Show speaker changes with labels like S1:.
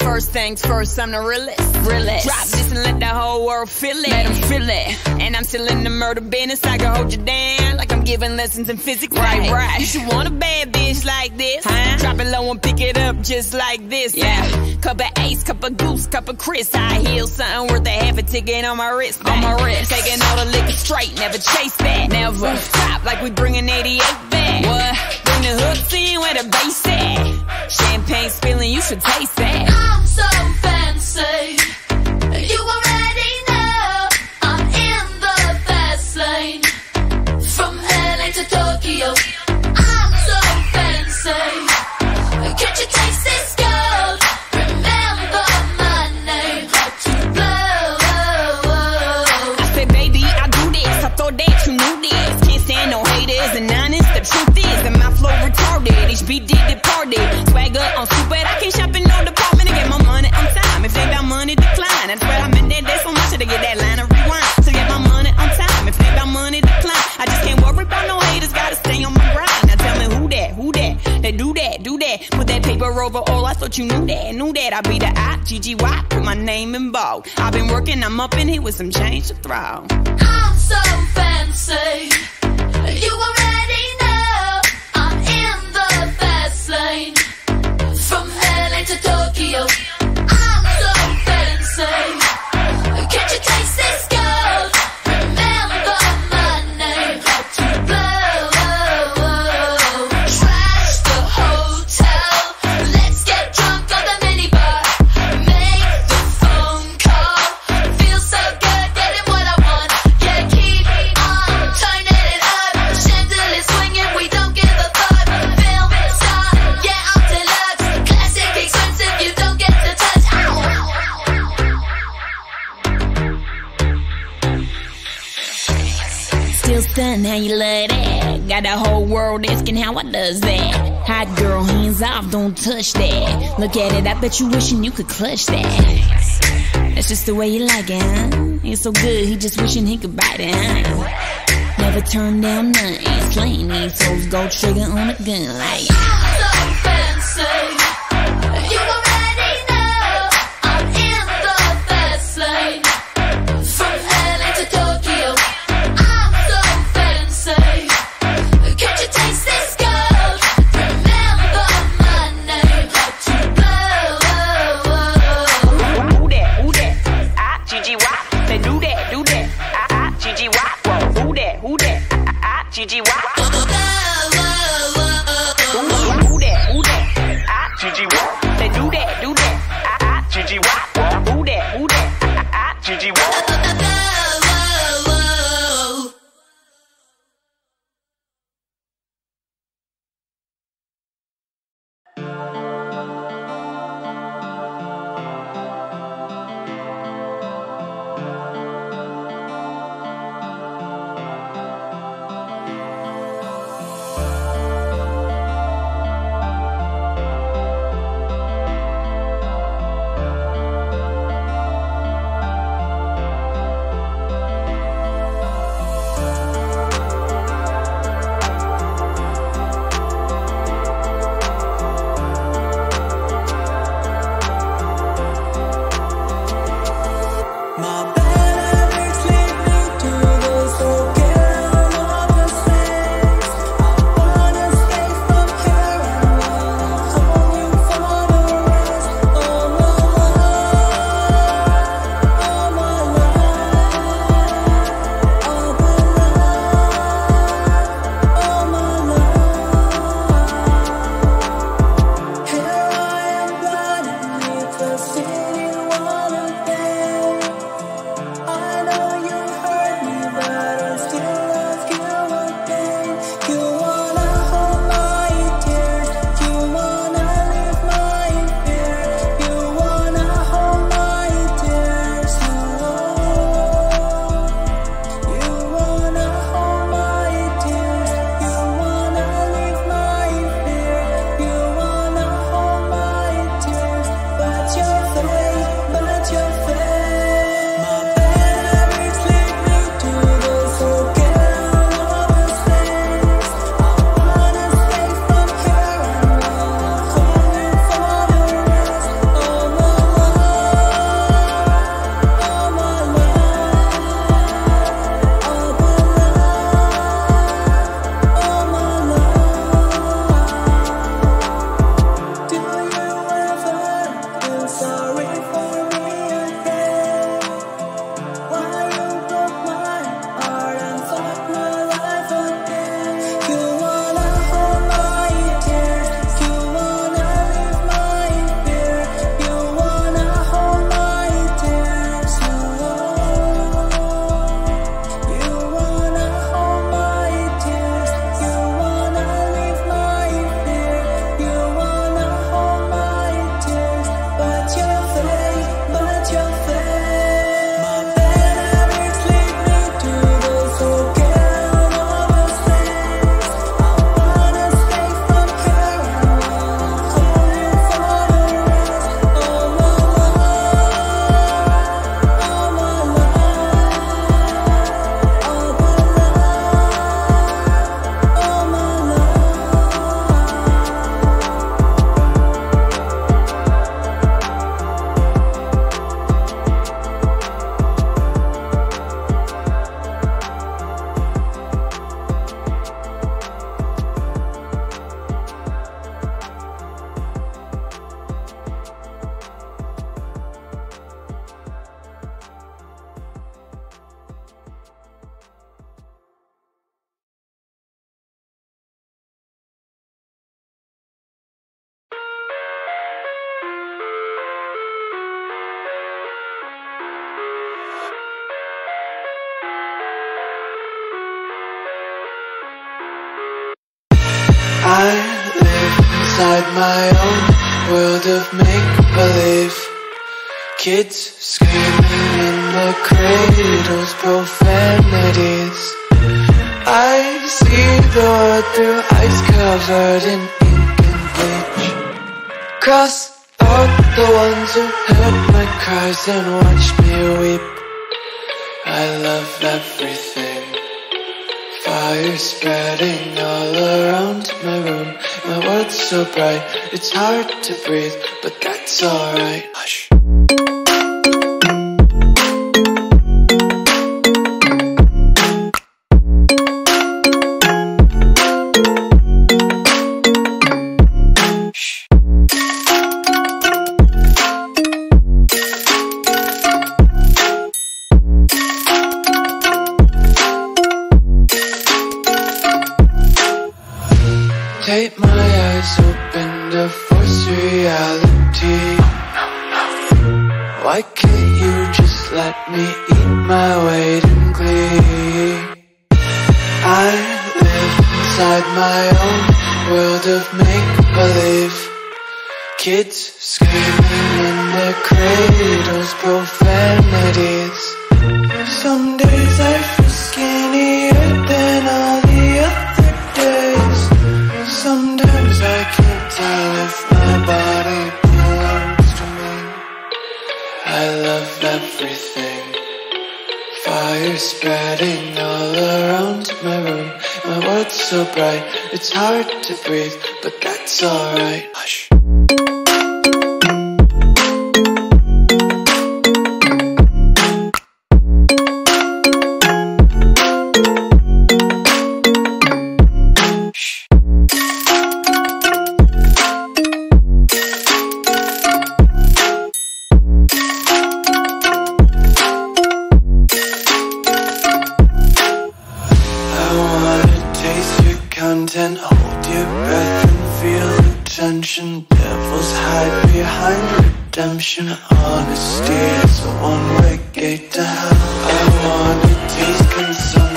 S1: First things first, I'm the realest. Drop this and let the whole world feel it. Let them feel it. And I'm still in the murder business. I can hold you down like I'm giving lessons in physics. Right. You should want a bad bitch like this. Drop it low and pick it up just like this. Cup of Ace, cup of Goose, cup of Chris. I heal something worth a half a ticket on my wrist. Taking all the liquor straight, never chase that. Never stop like we bringing 88 back. What? Bring the hooks in where the bass at. Champagne spilling, you should taste that.
S2: I'm so fancy. You already know I'm in the fast lane. From LA to Tokyo, I'm so fancy. Can't you taste this gold? Remember my name, hard to blow.
S1: I said, baby, I do this. I thought that you knew this. Can't stand no haters and honest. The truth is that my flow retarded. Each beat did departed. Swagger on stupid. I can't shop in no department to get my money on time. If they got money, decline. That's where I'm in that day so much to get that line of rewind. To get my money on time. If they got money, decline. I just can't worry about no haters. Gotta stay on my grind. Now tell me who that? They do that. Put that paper over all. I thought you knew that. I be the I-G-G-Y. Put my name in bold. I've been working, I'm up in here with some change to throw.
S2: I'm so fancy. You already know I'm in the fast lane. From LA to Tokyo, I'm so fancy. Can't you taste this gold? Remember my name, hard to blow. Trash the hotel, let's get drunk on the minibar. Make the phone call, feel so good getting what I want. Yeah, keep on turning it up. Chandelier swinging, we don't give a fuck. Film star, yeah, I'm deluxe. Classic expensive, you don't get to touch.
S1: Still stunned how you love that. Got the whole world asking how I does that. Hot girl, hands off, don't touch that. Look at it, I bet you wishing you could clutch that. That's just the way you like it, huh? It's so good, he just wishing he could bite it, huh? Never turn down nothing. Slaying these souls, go trigger on a gun like
S2: I'm so fancy. You already know I'm in the fast lane. From LA to Tokyo, I'm so fancy. Can't you taste this gold? Remember my name, hard to blow.
S1: Who that? I-G-G-Y. They do that. I-G-G-Y. Who that? I-G-G-Y. Who that? I-G-G-Y. They do that. I-G-G-Y. Who that? I-G-G-Y.
S3: I live inside my own world of make-believe. Kids screaming in the cradles, profanities. I see the world through ice covered in ink and bleach. Cross out the ones who heard my cries and watched me weep. I love everything. Fire spreading all around my room. My world's so bright, it's hard to breathe, but that's alright. Hush. Tape my eyes open to force reality. Why can't you just let me eat my weight in glee? I live inside my own world of make-believe. Kids screaming in their cradles, profanities. Some days I feel skinnier than all the other days. Sometimes I can't tell if my body belongs to me. I love everything. Fire spreading all around my room. My world's so bright, it's hard to breathe, but that's alright. Hush. Content, hold your breath and feel the tension. Devils hide behind redemption. Honesty is a one-way gate to hell. I wanna taste consumption.